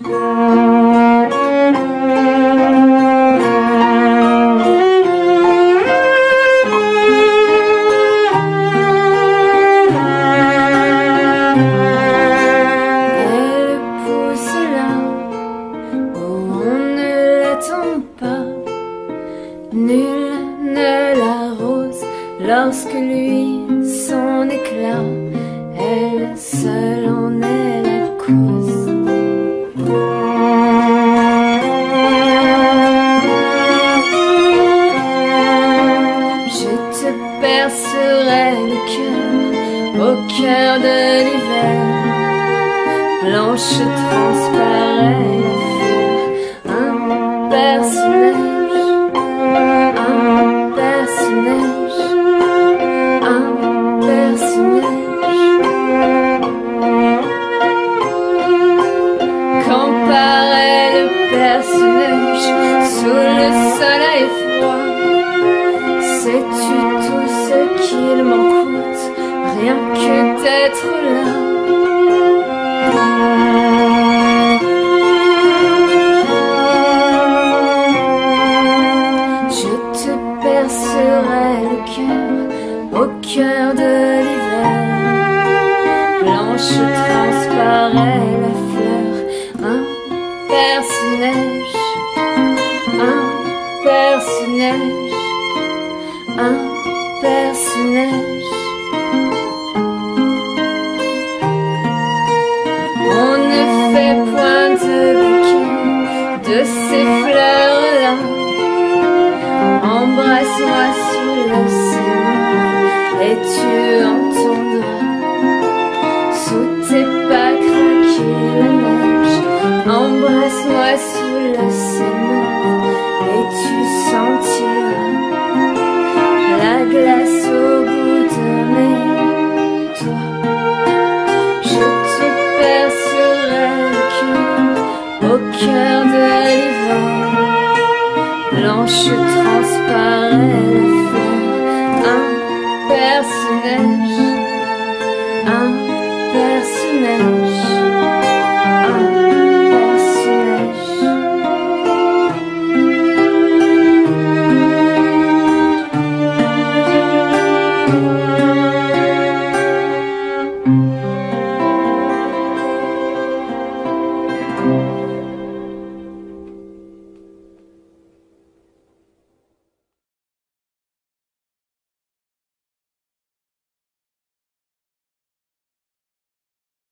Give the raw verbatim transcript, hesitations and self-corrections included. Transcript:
Nul ne l'arrose lorsque lui son éclat, elle seule en est la cause. Je te percerai le cœur au cœur de l'hiver, blanche transparente un personnage. Sous le soleil froid, sais-tu tout ce qu'il m'en coûte, rien que d'être là? Je te percerai le cœur au cœur de l'hiver, blanche transparente la fleur, un personnage. Un personnage, un personnage. On ne fait point de bouquet de ces fleurs-là. Embrasse-moi sous l'océan et tu entendras sous tes pas craquer la neige. Embrasse-moi sous l'océan et tu sentiras la glace au bout de mes doigts. Je te percerai le cœur au cœur de l'hiver, blanche transparente.